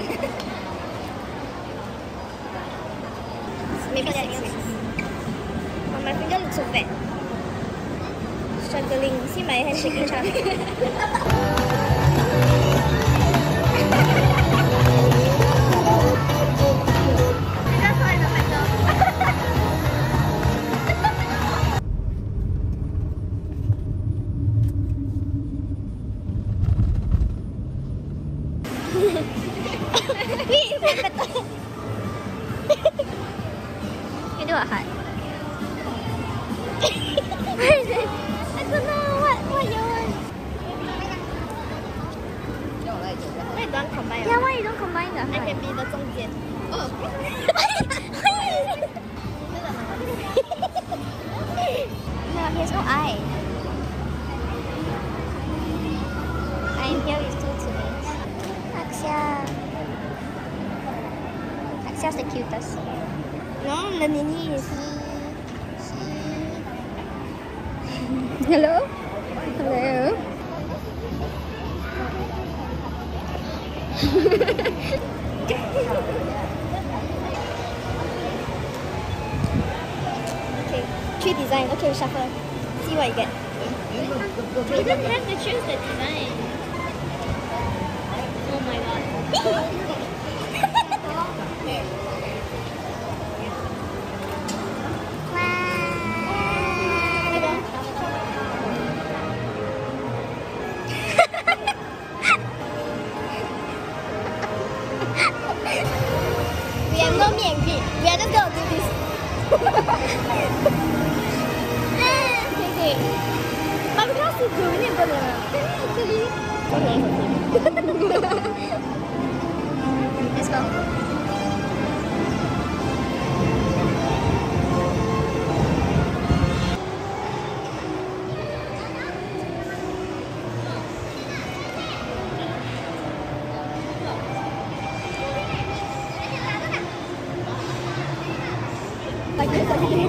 Maybe 6. Oh, my finger looks so fat. Struggling. See my hand shaking. You do a heart. I don't know what you want. Why you don't combine? Yeah, why you don't combine the I heart? can be the 中间. Oh. No, he has no eye. I am here with 2 today. Axia. Axia's the cutest. No, the Nini is. Hello? Hello? Okay, 3 design. Okay, shuffle. See what you get. You don't have to choose the design. Oh my god. We have no meet and greet. We are just gonna do this. Okay. But we cannot see through. We need to go there. Let's go. Like this, okay.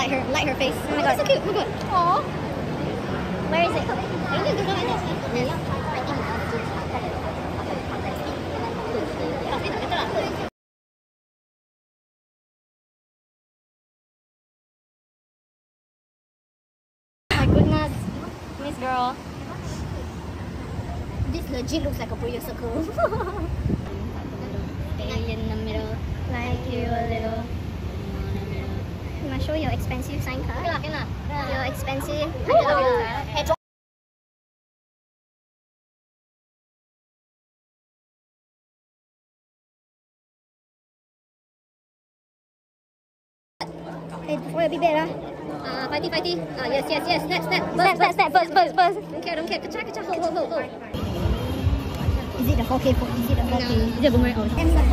light her face. Oh my god. So cute. Look at. Aww. Where is it? My goodness, Miss Girl. This legit looks like a prayer circle. Stay in the middle, like you a little. You must show your expensive sign card. Your expensive $100. Hey, for your bibir lah. Fighty. Yes. Step. Step. First. Don't care. Kacha. Hold. Is it the 4K? Is it the 4K? Is it boomerang?